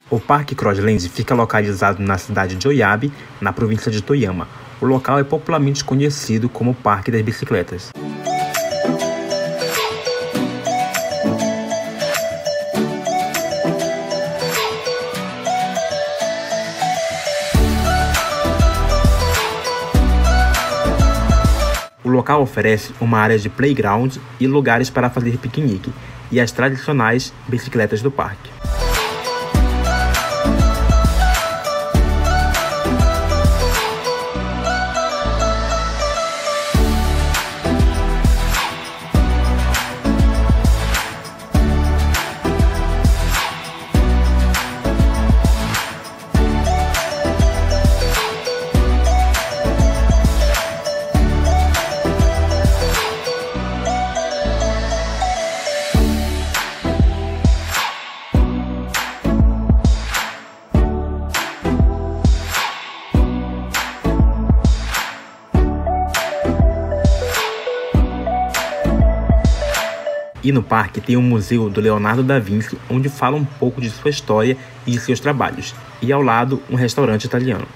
O Parque Crosslands fica localizado na cidade de Oyama, na província de Toyama. O local é popularmente conhecido como Parque das Bicicletas. O local oferece uma área de playground e lugares para fazer piquenique e as tradicionais bicicletas do parque. E no parque tem o Museu do Leonardo da Vinci, onde fala um pouco de sua história e de seus trabalhos. E ao lado, um restaurante italiano.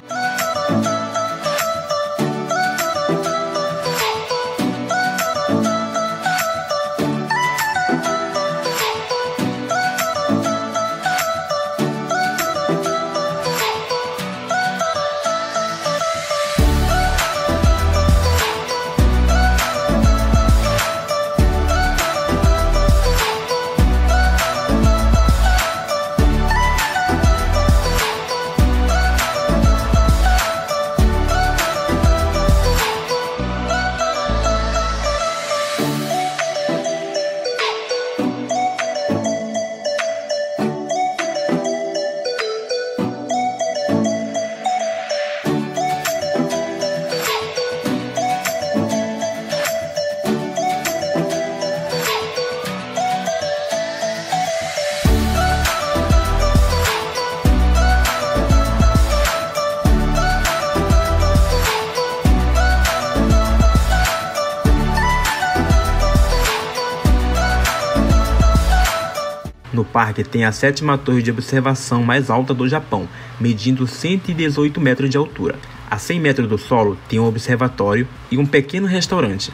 No parque tem a 7ª torre de observação mais alta do Japão, medindo 118 metros de altura. A 100 metros do solo tem um observatório e um pequeno restaurante.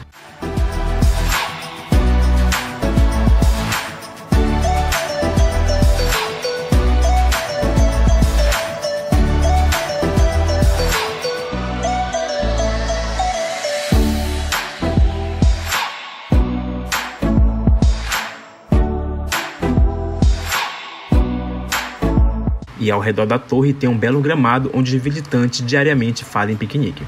E ao redor da torre tem um belo gramado onde os visitantes diariamente fazem piquenique.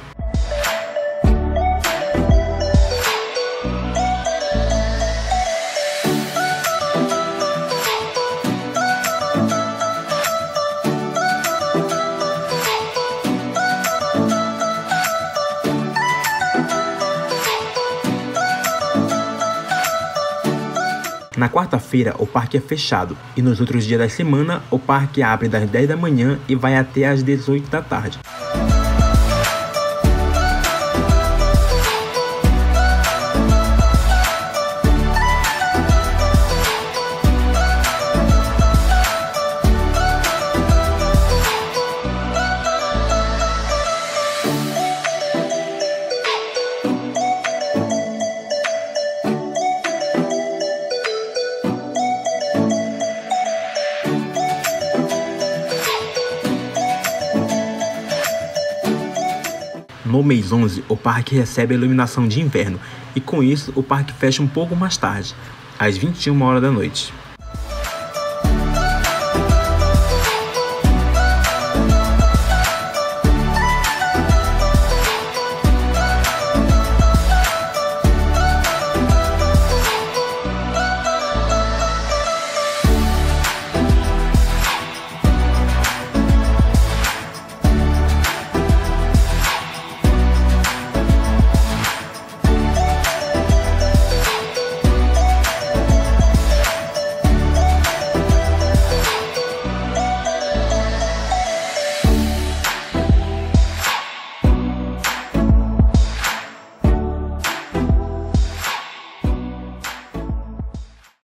Na quarta-feira, o parque é fechado e nos outros dias da semana, o parque abre das 10 da manhã e vai até às 18 da tarde. No mês 11, o parque recebe a iluminação de inverno e com isso o parque fecha um pouco mais tarde, às 21 horas da noite.